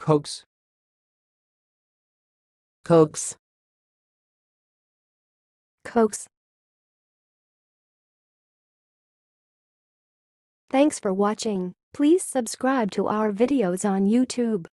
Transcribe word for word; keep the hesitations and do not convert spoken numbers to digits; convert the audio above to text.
Kohks. Kohks. Kohks. Thanks for watching. Please subscribe to our videos on YouTube.